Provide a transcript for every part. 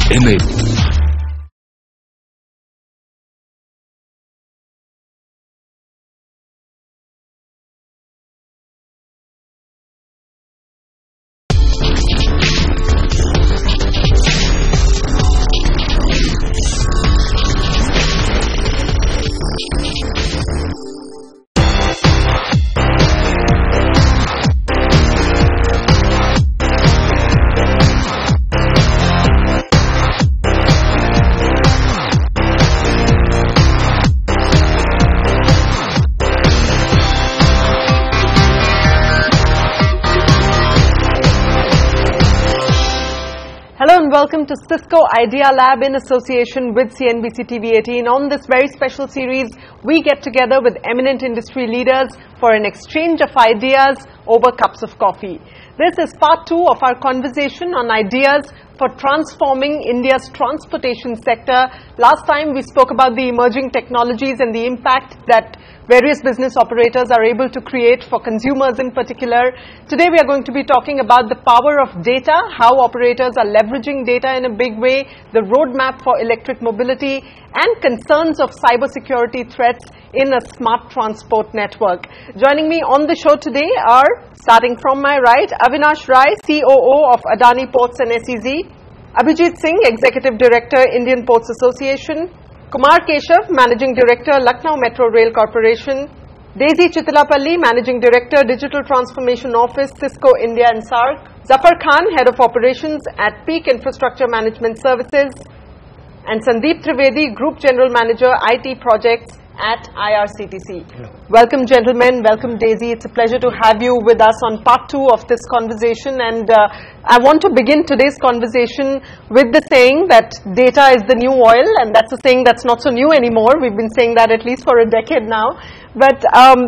image. Welcome to Cisco Idea Lab in association with CNBC TV 18. On this very special series, we get together with eminent industry leaders for an exchange of ideas over cups of coffee. This is part 2 of our conversation on ideas for transforming India's transportation sector. Last time we spoke about the emerging technologies and the impact that various business operators are able to create for consumers in particular. Today we are going to be talking about the power of data, how operators are leveraging data in a big way, the roadmap for electric mobility, and concerns of cybersecurity threats in a smart transport network. Joining me on the show today are, starting from my right, Avinash Rai, COO of Adani Ports and SEZ, Abhijit Singh, Executive Director, Indian Ports Association, Kumar Keshav, Managing Director, Lucknow Metro Rail Corporation, Daisy Chitilapalli, Managing Director, Digital Transformation Office, Cisco India and SARC, Zafar Khan, Head of Operations at Peak Infrastructure Management Services, and Sandeep Trivedi, Group General Manager, IT Projects at IRCTC. Yeah. Welcome, gentlemen. Welcome, Daisy. It's a pleasure to have you with us on part 2 of this conversation. And I want to begin today's conversation with the saying that data is the new oil. And that's a saying that's not so new anymore. We've been saying that at least for a decade now. But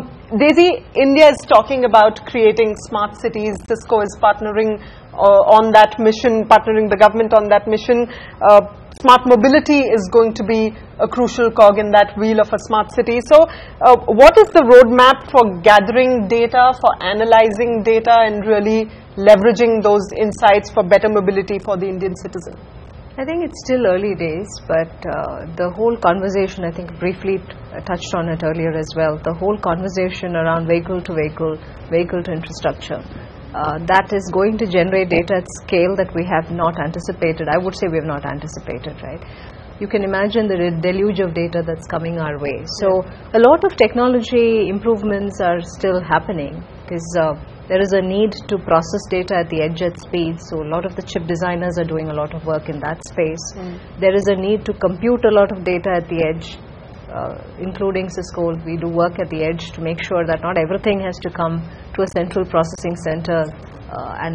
Daisy, India is talking about creating smart cities. Cisco is partnering on that mission, partnering the government on that mission. Smart mobility is going to be a crucial cog in that wheel of a smart city. So what is the roadmap for gathering data, for analyzing data, and really leveraging those insights for better mobility for the Indian citizen? I think it's still early days, but the whole conversation, I think briefly touched on it earlier as well, the whole conversation around vehicle to vehicle, vehicle to infrastructure, that is going to generate data at scale that we have not anticipated. I would say we have not anticipated, right? You can imagine the deluge of data that's coming our way. So a lot of technology improvements are still happening because there is a need to process data at the edge at speed. So a lot of the chip designers are doing a lot of work in that space. There is a need to compute a lot of data at the edge. Including Cisco, we do work at the edge to make sure that not everything has to come to a central processing center, and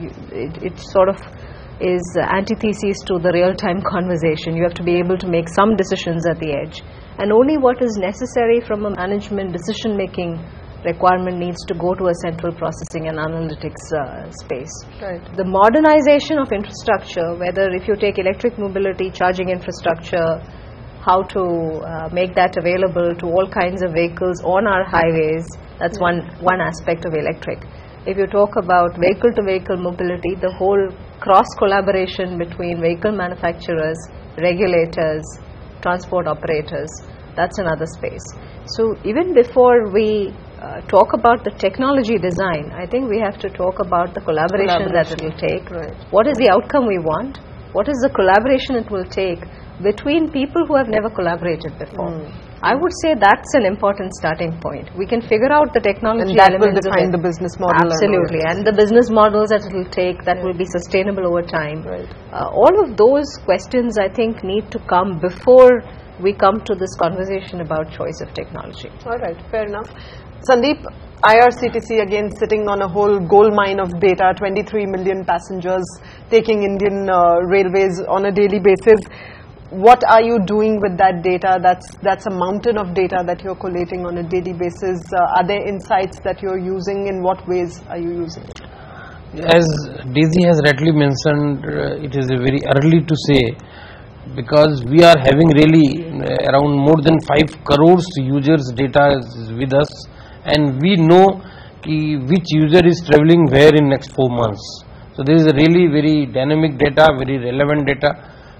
it sort of is antithesis to the real-time conversation. You have to be able to make some decisions at the edge, and only what is necessary from a management decision-making requirement needs to go to a central processing and analytics space. Right. The modernization of infrastructure, whether if you take electric mobility, charging infrastructure, how to make that available to all kinds of vehicles on our highways, that's one aspect of electric. If you talk about vehicle to vehicle mobility, the whole cross collaboration between vehicle manufacturers, regulators, transport operators, that's another space. So even before we talk about the technology design, I think we have to talk about the collaboration that it will take. Right. What is the outcome we want? What is the collaboration it will take between people who have never collaborated before? I would say that's an important starting point. We can figure out the technology and that elements will define the business model. Absolutely, and the business models that it will take that will be sustainable over time. Right. All of those questions, I think, need to come before we come to this conversation about choice of technology. All right, fair enough. Sandeep, IRCTC again sitting on a whole gold mine of data, 23 million passengers taking Indian railways on a daily basis. What are you doing with that data? That's a mountain of data that you're collating on a daily basis. Are there insights that you're using? In what ways are you using it? As Daisy has rightly mentioned, it is very early to say, because we are having really around more than 5 crores users data is with us, and we know which user is traveling where in next 4 months. So there is a really very dynamic data, very relevant data.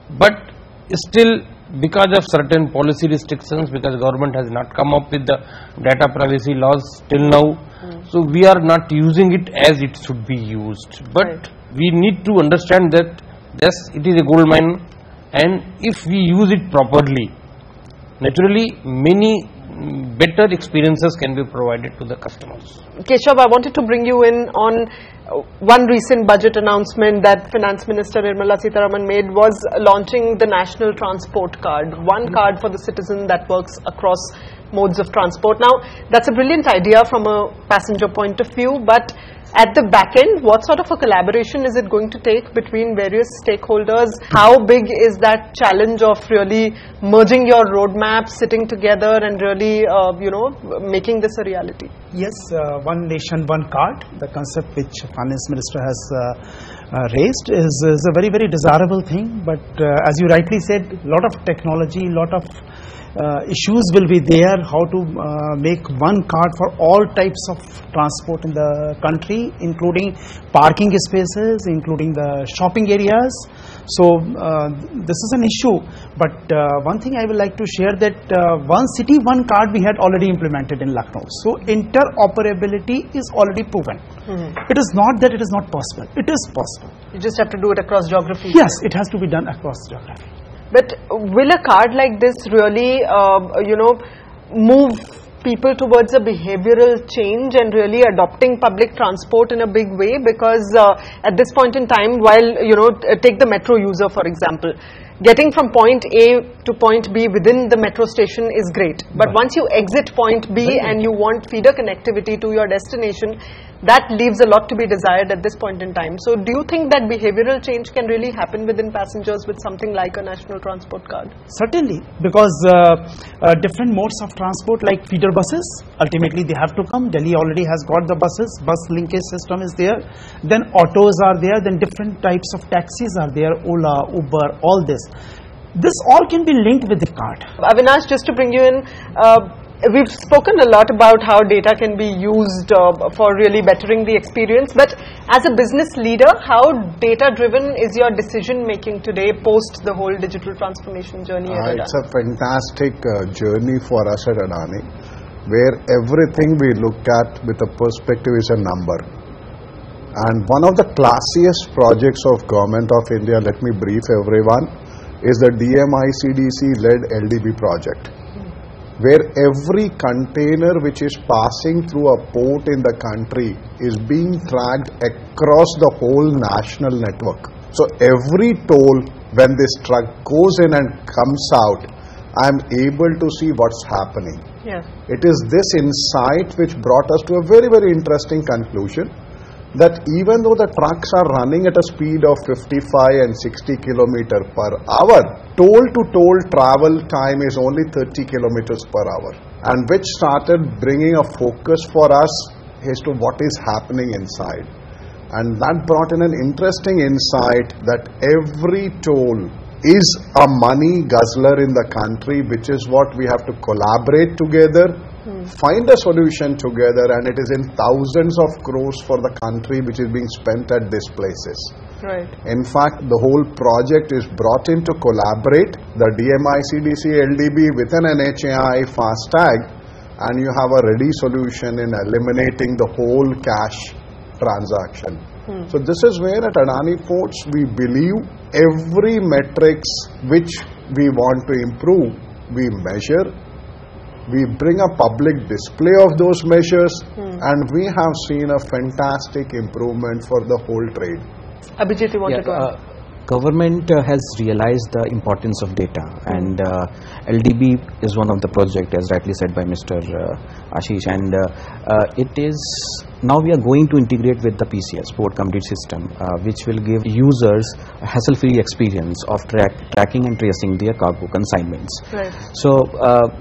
but still because of certain policy restrictions, because government has not come up with the data privacy laws till now, so we are not using it as it should be used. But we need to understand that yes, it is a gold mine, and if we use it properly, naturally many better experiences can be provided to the customers. Keshav, I wanted to bring you in on one recent budget announcement that Finance Minister Nirmala Sitharaman made was launching the National Transport Card, one card for the citizen that works across modes of transport. Now, that's a brilliant idea from a passenger point of view, but at the back end, what sort of a collaboration is it going to take between various stakeholders? How big is that challenge of really merging your roadmap, sitting together and really, making this a reality? Yes, one nation, one card, the concept which Finance Minister has raised is a very, very desirable thing. But as you rightly said, a lot of technology, a lot of issues will be there, how to make one card for all types of transport in the country, including parking spaces, including the shopping areas. So this is an issue, but one thing I would like to share that one city, one card we had already implemented in Lucknow. So interoperability is already proven. It is not that it is not possible, it is possible. You just have to do it across geography. Yes, it has to be done across geography. But will a card like this really, move people towards a behavioral change and really adopting public transport in a big way? Because at this point in time, while, take the metro user for example, getting from point A to point B within the metro station is great. But once you exit point B and you want feeder connectivity to your destination, that leaves a lot to be desired at this point in time. So do you think that behavioral change can really happen within passengers with something like a national transport card? Certainly, because different modes of transport like feeder buses, ultimately they have to come. Delhi already has got the buses, bus linkage system is there. Then autos are there, then different types of taxis are there, Ola, Uber, all this. This all can be linked with the card. Avinash, just to bring you in, we've spoken a lot about how data can be used for really bettering the experience, but as a business leader, how data driven is your decision making today post the whole digital transformation journey? It's a fantastic journey for us at Adani, where everything we look at with a perspective is a number. And one of the classiest projects of Government of India, let me brief everyone, is the DMICDC led LDB project, where every container which is passing through a port in the country is being tracked across the whole national network. So every toll, when this truck goes in and comes out, I am able to see what's happening. Yeah. It is this insight which brought us to a very, very interesting conclusion, that even though the trucks are running at a speed of 55 and 60 km per hour, toll-to-toll travel time is only 30 kilometers per hour, and which started bringing a focus for us as to what is happening inside. And that brought in an interesting insight that every toll is a money guzzler in the country, which is what we have to collaborate together, find a solution together, and it is in thousands of crores for the country which is being spent at these places. Right. In fact, the whole project is brought in to collaborate the DMICDC LDB with an NHAI FASTag, and you have a ready solution in eliminating the whole cash transaction. So this is where at Adani Ports we believe every metrics which we want to improve, we measure, we bring a public display of those measures, and we have seen a fantastic improvement for the whole trade. Abhijit, you wanted to add? Government has realized the importance of data, and LDB is one of the project, as rightly said by Mr. Ashish, and it is now we are going to integrate with the PCS, Port Complete System, which will give users a hassle-free experience of tracking and tracing their cargo consignments. Right. So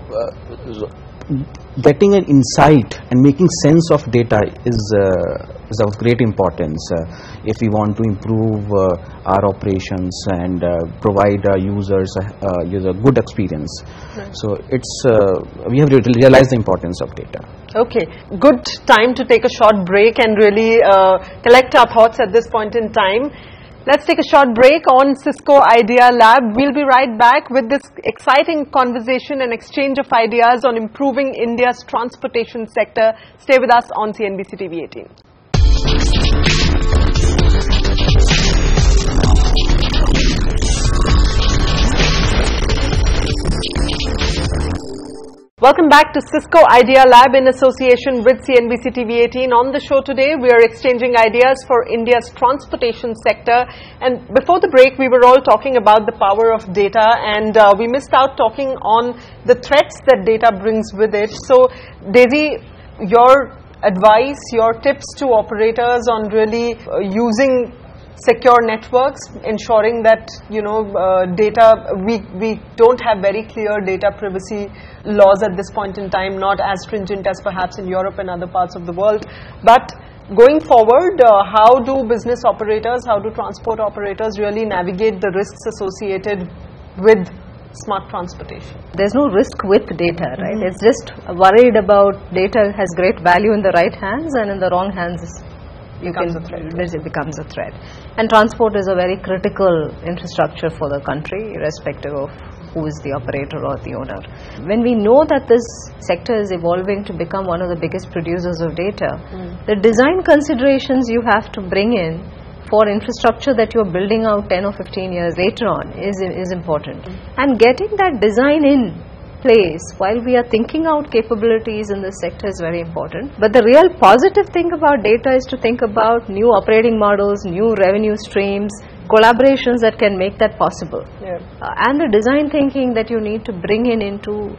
getting an insight and making sense of data is of great importance if we want to improve our operations and provide users a good experience. Right. So it's we have realized the importance of data. Okay, good time to take a short break and really collect our thoughts at this point in time. Let's take a short break on Cisco Idea Lab. We'll be right back with this exciting conversation and exchange of ideas on improving India's transportation sector. Stay with us on CNBC TV 18. Welcome back to Cisco Idea Lab in association with CNBC TV 18. On the show today, we are exchanging ideas for India's transportation sector. And before the break, we were all talking about the power of data, and we missed out talking on the threats that data brings with it. So, Daisy, your advice, your tips to operators on really using secure networks, ensuring that data, we don't have very clear data privacy laws at this point in time, not as stringent as perhaps in Europe and other parts of the world. But going forward, how do business operators, how do transport operators really navigate the risks associated with smart transportation? There's no risk with data, right? It's just worried about data has great value in the right hands, and in the wrong hands it becomes a threat. And transport is a very critical infrastructure for the country, irrespective of who is the operator or the owner. When we know that this sector is evolving to become one of the biggest producers of data, the design considerations you have to bring in for infrastructure that you're building out 10 or 15 years later on is important. And getting that design in place while we are thinking out capabilities in this sector is very important. But the real positive thing about data is to think about new operating models, new revenue streams, collaborations that can make that possible. And the design thinking that you need to bring into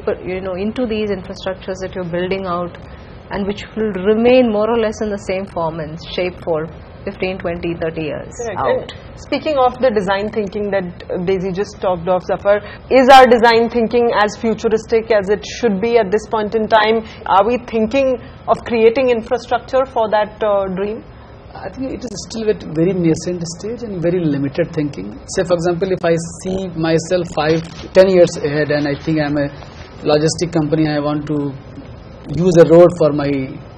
these infrastructures that you're building out, and which will remain more or less in the same form and shape for 15, 20, 30 years out. Speaking of the design thinking that Daisy just talked of, Zafar, is our design thinking as futuristic as it should be at this point in time? Are we thinking of creating infrastructure for that dream? I think it is still at very nascent stage and very limited thinking. Say for example, if I see myself 5, 10 years ahead and I think I'm a logistic company, I want to use a road for my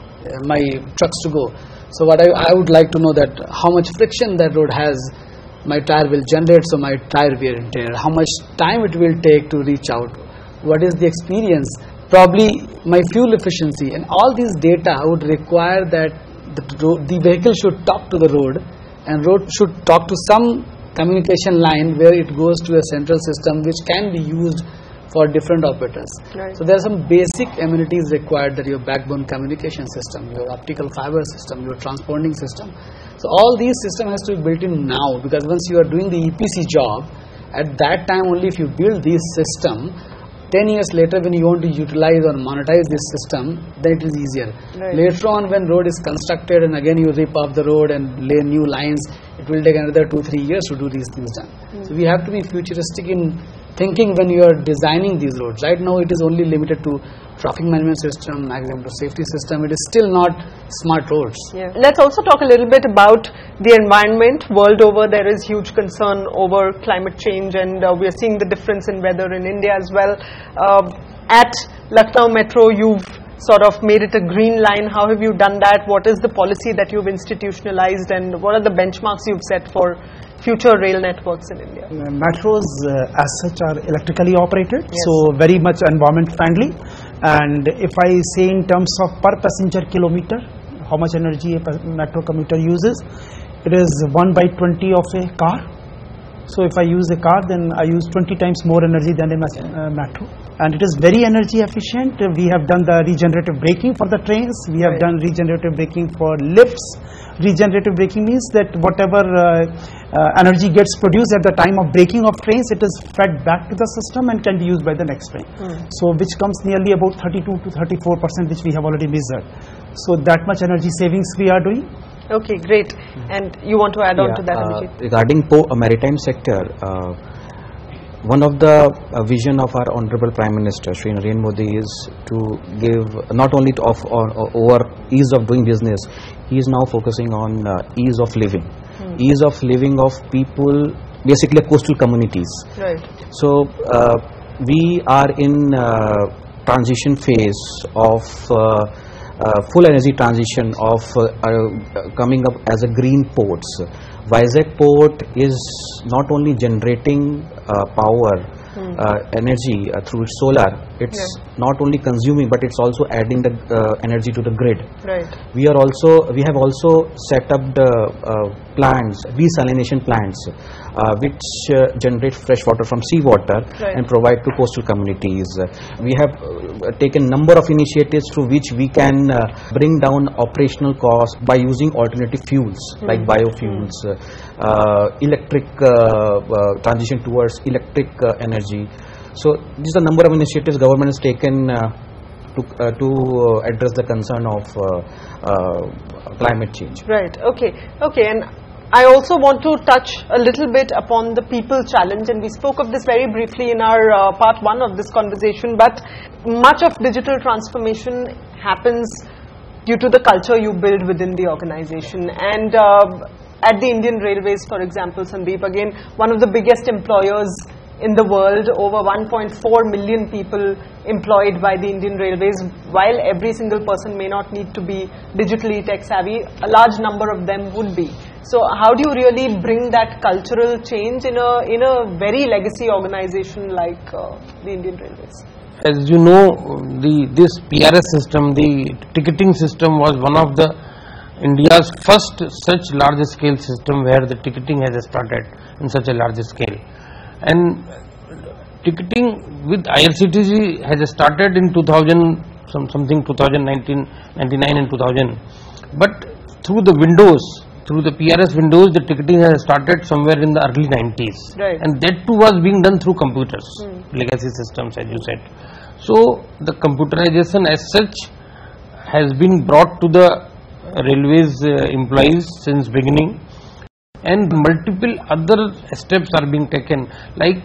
trucks to go. So what I would like to know that how much friction that road has, my tire will generate, so my tire wear and tear, how much time it will take to reach out, what is the experience, probably my fuel efficiency, and all these data would require that the vehicle should talk to the road, and road should talk to some communication line where it goes to a central system which can be used for different operators. So there are some basic amenities required, that your backbone communication system, your optical fiber system, your transponding system. So all these systems has to be built in now, because once you are doing the EPC job, at that time only if you build this system, 10 years later when you want to utilize or monetize this system, then it is easier. Later on when road is constructed and again you rip off the road and lay new lines, it will take another 2-3 years to do these things done. So we have to be futuristic in thinking when you are designing these roads. Right now it is only limited to traffic management system, maximum to safety system. It is still not smart roads. Let's also talk a little bit about the environment. World over there is huge concern over climate change, and we are seeing the difference in weather in India as well. At Lucknow Metro, you've sort of made it a green line. How have you done that? What is the policy that you've institutionalized, and what are the benchmarks you've set for future rail networks in India? Metros as such are electrically operated, so very much environment friendly. And if I say in terms of per passenger kilometer, how much energy a metro commuter uses, it is 1/20 of a car. So if I use a car, then I use 20 times more energy than a metro. And it is very energy efficient. We have done the regenerative braking for the trains. We have done regenerative braking for lifts. Regenerative braking means that whatever energy gets produced at the time of braking of trains, it is fed back to the system and can be used by the next train. So which comes nearly about 32 to 34%, which we have already measured. So that much energy savings we are doing. Okay, great. And you want to add on to that, Abhijit? Regarding maritime sector, one of the vision of our Honorable Prime Minister Shri Narendra Modi is to give not only over ease of doing business, he is now focusing on ease of living. Ease of living of people, basically coastal communities. So we are in transition phase of full energy transition of coming up as a green ports. Vizag port is not only generating power, energy through its solar. It's not only consuming, but it's also adding the energy to the grid. Right. We have also set up the plants, desalination plants, which generate fresh water from seawater and provide to coastal communities. We have taken number of initiatives through which we can bring down operational costs by using alternative fuels like biofuels, electric transition towards electric energy. So these are the number of initiatives government has taken to address the concern of climate change. Right. Okay. And I also want to touch a little bit upon the people challenge, and we spoke of this very briefly in our part 1 of this conversation, but much of digital transformation happens due to the culture you build within the organization. And at the Indian Railways, for example, Sandeep, again, one of the biggest employers in the world, over 1.4 million people employed by the Indian Railways. While every single person may not need to be digitally tech savvy, a large number of them would be. So how do you really bring that cultural change in a very legacy organization like the Indian Railways? As you know, this PRS system, the ticketing system, was one of the India's first such large scale system where the ticketing has started in such a large scale. And ticketing with IRCTC has started in 2000 something 2019, 99 and 2000. But through the PRS windows, the ticketing has started somewhere in the early 90s. Right. And that too was being done through computers, legacy systems, as you said. So the computerization as such has been brought to the railways employees since beginning, and multiple other steps are being taken. Like,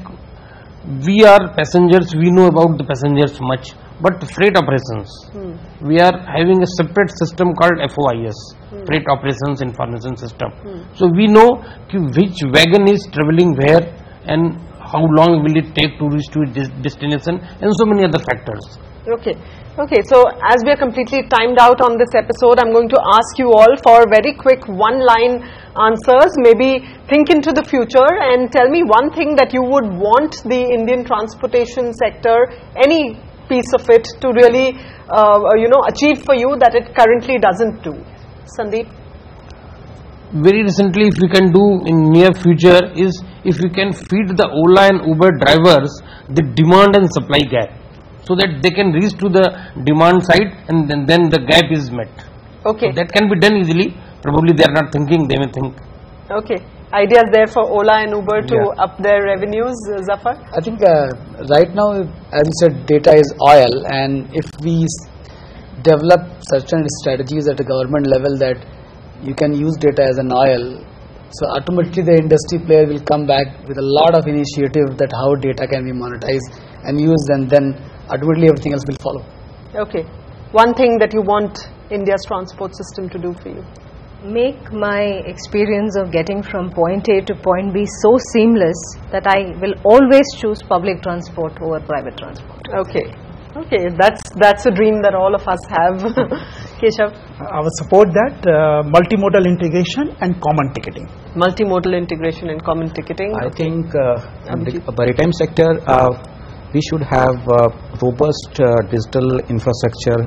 we are passengers, we know about the passengers much, but freight operations, we are having a separate system called FOIS, Freight Operations Information System. So we know which wagon is travelling where and how long will it take to reach to its destination, and so many other factors. Okay, so as we are completely timed out on this episode, I'm going to ask you all for very quick one-line answers. Maybe think into the future and tell me one thing that you would want the Indian transportation sector, any piece of it, to really achieve for you that it currently doesn't do. Sandeep? Very recently, if we can do in near future, is if we can feed the Ola and Uber drivers the demand and supply gap, so that they can reach to the demand side and then the gap is met. Okay. So that can be done easily. Probably they are not thinking, they may think. Okay. Ideas there for Ola and Uber to up their revenues, Zafar? I think right now, as you said, data is oil, and if we develop certain strategies at a government level that you can use data as an oil, so automatically the industry player will come back with a lot of initiative that how data can be monetized and used, and then ultimately everything else will follow. Okay. One thing that you want India's transport system to do for you? Make my experience of getting from point A to point B so seamless that I will always choose public transport over private transport. Okay, that's a dream that all of us have. Keshav? I would support that, multimodal integration and common ticketing. Multimodal integration and common ticketing. I think in the maritime sector, we should have robust digital infrastructure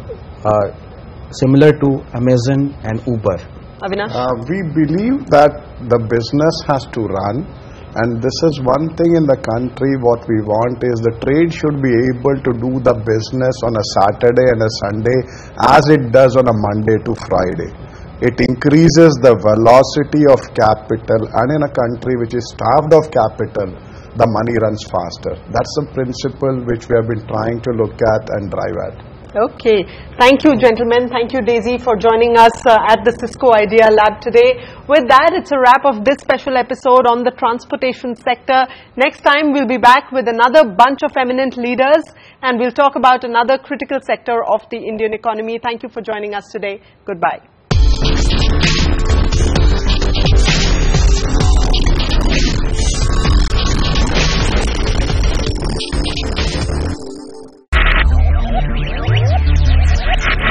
similar to Amazon and Uber. Avinash? We believe that the business has to run, and this is one thing in the country. What we want is the trade should be able to do the business on a Saturday and a Sunday as it does on a Monday to Friday. It increases the velocity of capital, and in a country which is starved of capital, the money runs faster. That's the principle which we have been trying to look at and drive at. Okay, thank you gentlemen, thank you Daisy for joining us at the Cisco Idea Lab today. With that, it's a wrap of this special episode on the transportation sector. Next time we'll be back with another bunch of eminent leaders, and we'll talk about another critical sector of the Indian economy. Thank you for joining us today. Goodbye.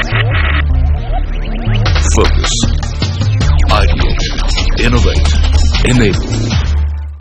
Focus, ideate, innovate. enabled.